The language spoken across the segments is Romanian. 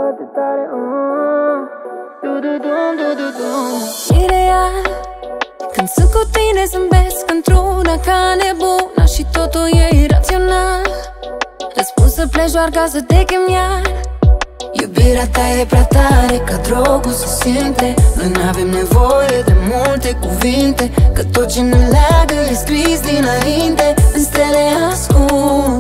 bate tare, Ideal, când sunt cu tine zâmbesc într-una ca nebuna și totul e irațional. Îți spun să pleci doar ca să te chem iar. Iubirea ta e prea tare, ca drogul se simte. Noi n-avem nevoie de multe cuvinte, că tot ce ne leagă e scris dinainte, în stele ascuns.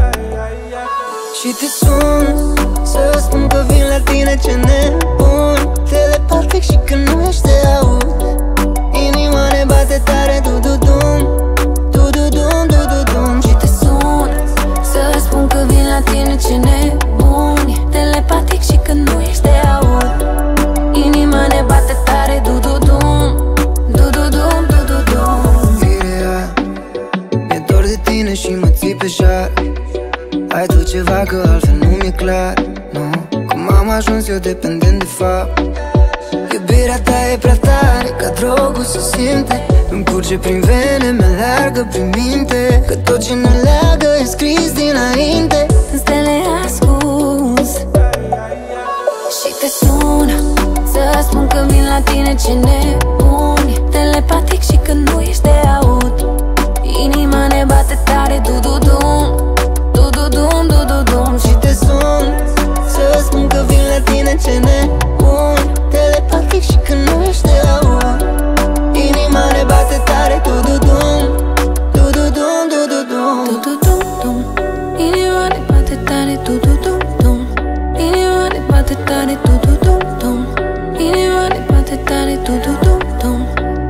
Și te sun să spun că vin la tine, ce nebun. Telepatic și când nu ești te aud. Inima ne bate tare, du-du-dum, du-du-dum, du-du-dum. Și te sun să spun că vin la tine, ce nebuni. Telepatic și când nu ești te aud. Inima ne bate tare, du-du-dum, du-du-dum, du-du-dum. Mirea, mi-e dor de tine și mă ții pe jar. Ai tu ceva că altfel nu mi-e clar, nu. Cum am ajuns eu dependent de fapt. Iubirea ta e prea tare, ca drogul se simte. Îmi curge prin vene, meargă prin minte, că tot ce ne leagă e scris dinainte, în stele ascuns. Și te sun să spun că vin la tine, ce nebuni. Telepatic și când nu ești te aud. Inima ne bate tare, du-du-dum, du-du-dum, du-du-dum. Și te sun să spun că vin la tine, ce nebuni. Telepatic și când nu ești te aud. Inima ne bate tare, du-du-dum, du-du-dum, du-du-dum, du-du-dum-dum. Inima ne bate tare, du-du-dum-dum. Inima ne bate tare, du-du-dum-dum. Inima ne bate tare, du-du-dum-dum.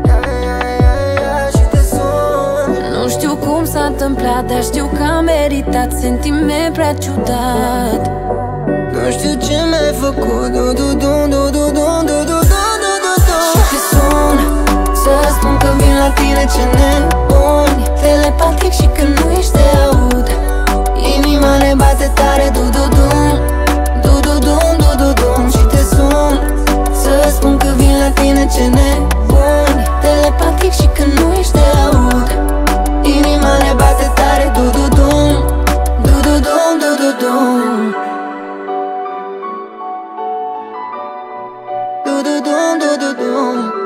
Și te sun. Nu știu cum s-a întâmplat, dar știu că am meritat sentiment prea ciudat. Nu știu ce mi-ai făcut, du-du-dum, du-du-dum, du-du-dum, du-du-dum. Și te sun să spun că vin la tine, ce nebuni. Telepatic și când nu ești te aud. Inima ne bate tare, du-du-dum, du-du-dum, du-du-dum. Și te sun să spun că vin la tine, ce nebuni. Telepatic și când nu ești te aud. Inima ne bate tare, du-du-dum, du-du-dum, du-du-dum, du-du-dum, du-du-dum.